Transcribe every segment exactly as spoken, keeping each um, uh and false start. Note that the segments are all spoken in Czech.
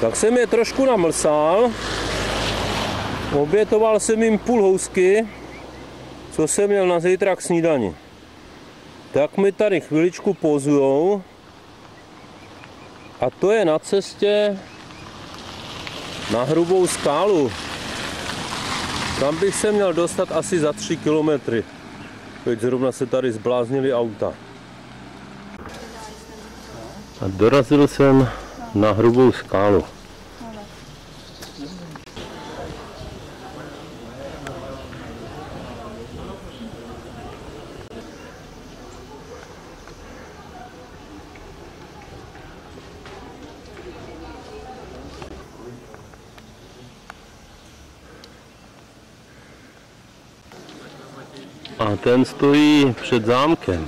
Tak jsem je trošku namlsal. Obětoval jsem jim půl housky, co jsem měl na zítra k snídani. Tak mi tady chviličku pozujou. A to je na cestě na Hrubou skálu. Tam bych se měl dostat asi za tři kilometry. Teď zrovna se tady zbláznili auta. A dorazil jsem na Hrubou skálu. A ten stojí před zámkem.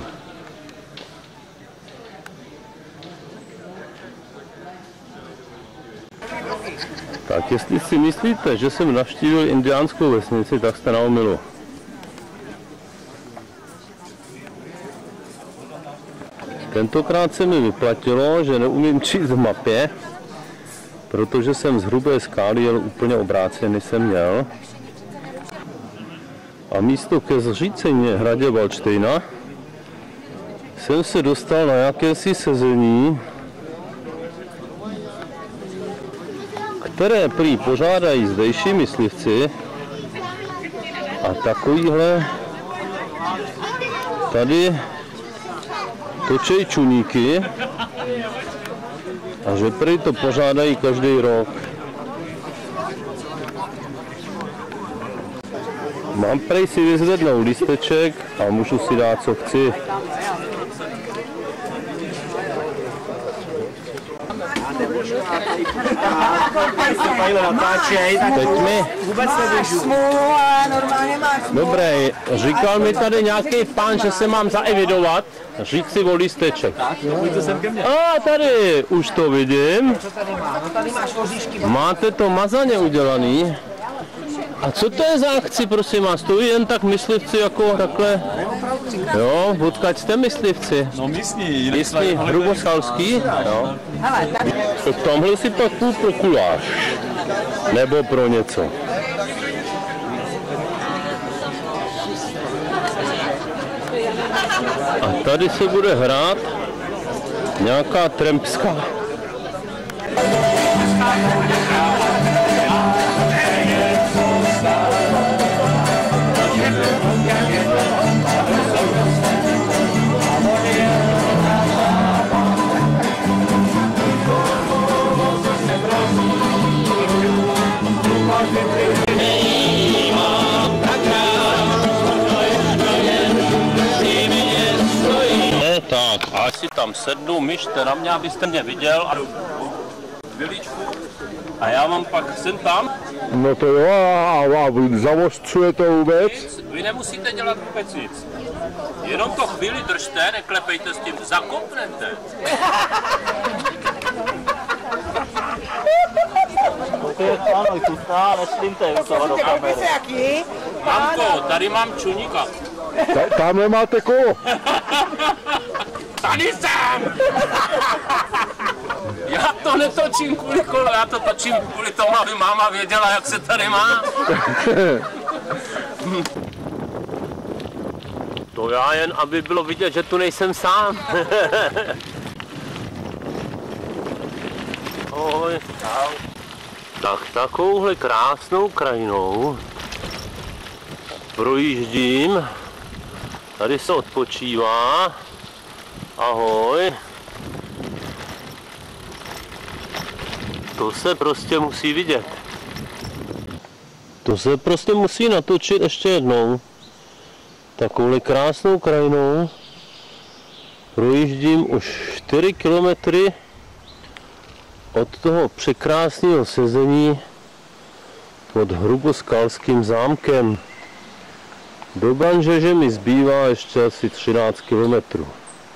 Tak jestli si myslíte, že jsem navštívil indiánskou vesnici, tak jste na omylu. Tentokrát se mi vyplatilo, že neumím číst v mapě, protože jsem z Hrubé skály jel úplně obráceně, než jsem měl. A místo ke zříceně hradě Valdštejna jsem se dostal na jakési sezení, které prý pořádají zdejší myslivci a takovýhle tady točej čuníky a že prý to pořádají každý rok. Mám prej si vyzvednout lísteček a můžu si dát, co chci. Teď mi... Dobré, říkal mi tady nějaký pán, že se mám zaevidovat. Říct si o lísteček. A tady, už to vidím. Máte to mazaně udělaný. A co to je za akci, prosím vás? To jen tak myslivci jako takhle? Jo, odkud jste myslivci? No místní. Místní, hruboskalský? Jo. Tak tamhle si pak půl pro kulář. Nebo pro něco. A tady se bude hrát nějaká trempská. Tak, a si tam sednu, myšte na mě, abyste mě viděl a chviličku. A já vám pak jsem tam. No to jo, a vy zavostřujete vůbec? Nic, vy nemusíte dělat vůbec nic. Jenom to chvíli držte, neklepejte s tím, zakopnete. Mamko, tady mám čuníka. Ta, tamhle máte kolo. Tady jsem! Já to netočím kvůli kolu, já to točím kvůli tomu, aby máma věděla, jak se tady má. To já jen, aby bylo vidět, že tu nejsem sám. Ahoj. Tak takovouhle krásnou krajinou projíždím. Tady se odpočívá. Ahoj. To se prostě musí vidět. To se prostě musí natočit ještě jednou. Takovouhle krásnou krajinou projíždím už čtyři kilometry od toho překrásného sezení pod Hruboskalským zámkem. Do Banžeže mi zbývá ještě asi třináct kilometrů.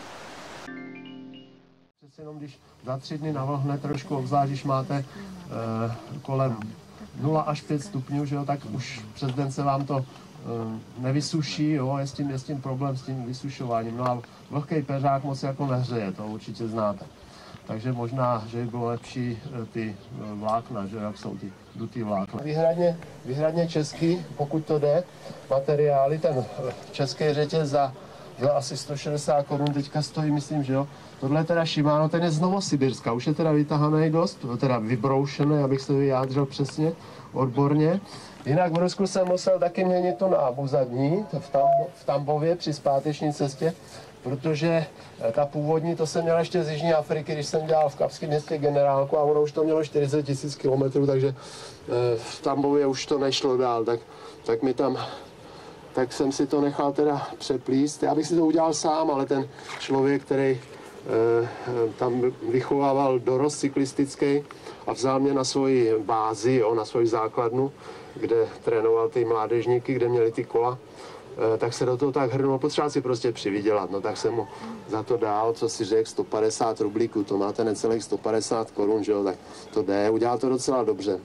Jenom když za tři dny navlhne trošku, obzvlášť když máte e, kolem nula až pět stupňů, že jo, tak už přes den se vám to e, nevysuší, jo, je s tím, je s tím problém s tím vysušováním. No a vlhký peřák moc jako nehřeje, to určitě znáte. takže možná, že by bylo lepší ty vlákna, že jak jsou ty dutý vlákna. Výhradně, výhradně český, pokud to jde, materiály, ten český řetěz za, za asi sto šedesát korun teďka stojí, myslím, že jo. Tohle je teda Shimano, ten je z Novosibirska, už je teda vytahaný dost, teda vybroušený, abych se vyjádřil přesně, odborně. Jinak v Rusku jsem musel taky měnit tu nábu zadní, v, Tambo, v Tambově při zpáteční cestě, protože ta původní, to jsem měl ještě z Jižní Afriky, když jsem dělal v Kapském městě generálku a ono už to mělo čtyřicet tisíc kilometrů, takže v Tambově už to nešlo dál, tak, tak mi tam, tak jsem si to nechal teda přeplíst. Já bych si to udělal sám, ale ten člověk, který tam vychovával dorost cyklistický a vzal mě na svoji bázi, jo, na svoji základnu, kde trénoval ty mládežníky, kde měli ty kola, tak se do toho tak hrnul, potřeba si prostě přivydělat, no tak jsem mu za to dal, co si řekl, sto padesát rublíků, to máte necelých sto padesát korun, že jo, tak to jde, udělal to docela dobře.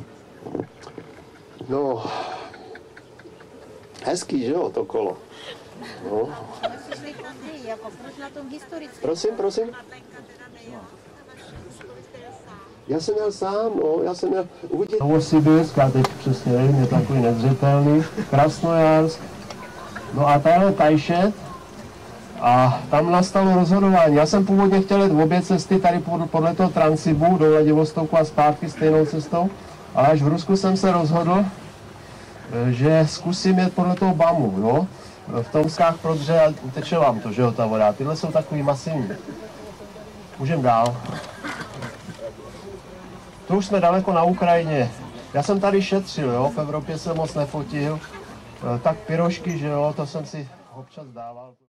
No, hezký, že jo, to kolo. No. Prosím, prosím. Já jsem měl sám, no, já jsem měl uvidět. Novosibirsk, já teď přesně nevím, je takový nezřetelný, Krasnojarsk. No a tady je Tajšet a tam nastalo rozhodování. Já jsem původně chtěl jít v obě cesty tady podle toho Transsibu do Vladivostoku a zpátky stejnou cestou, ale až v Rusku jsem se rozhodl, že zkusím jet podle toho Bamu, jo. V tom skách prodře a teče vám to, že jo, ta voda. Tyhle jsou takový masivní. Můžeme dál. To už jsme daleko na Ukrajině. Já jsem tady šetřil, jo, v Evropě jsem moc nefotil. Tak pyrošky, že jo, to jsem si občas dával.